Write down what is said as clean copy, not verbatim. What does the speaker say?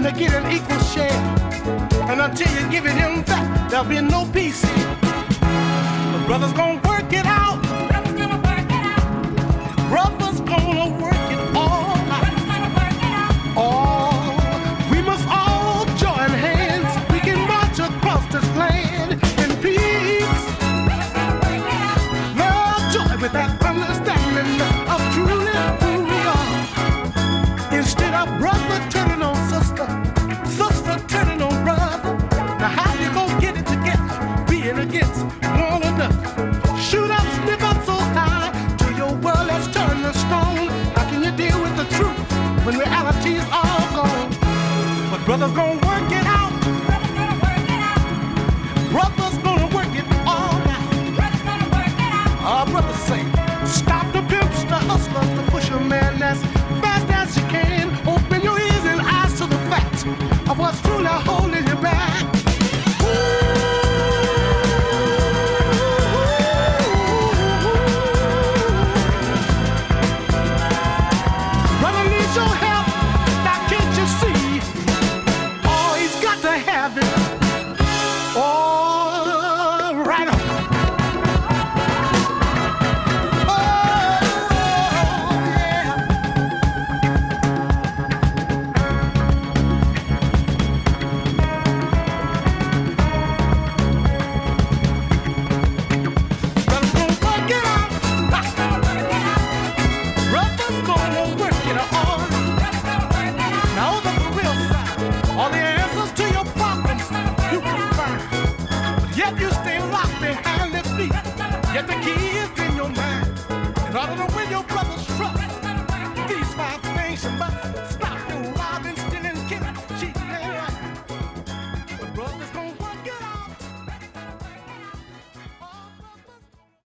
to get an equal share. And until you give it him back, there'll be no peace. The brother's gonna work it out. Brother's gonna work it out. Brother's gonna work it all out. Brother's gonna work it out. All. We must all join hands. We can march across this land in peace. Brother's gonna work it out. Love, joy with that understanding of truly who we are. Instead of brother turning on sister, sister turning on brother. Now how you gonna get it together? Being against one another. Shoot up, stick up so high till your world has turned to stone. How can you deal with the truth when reality's all gone? But brother's gonna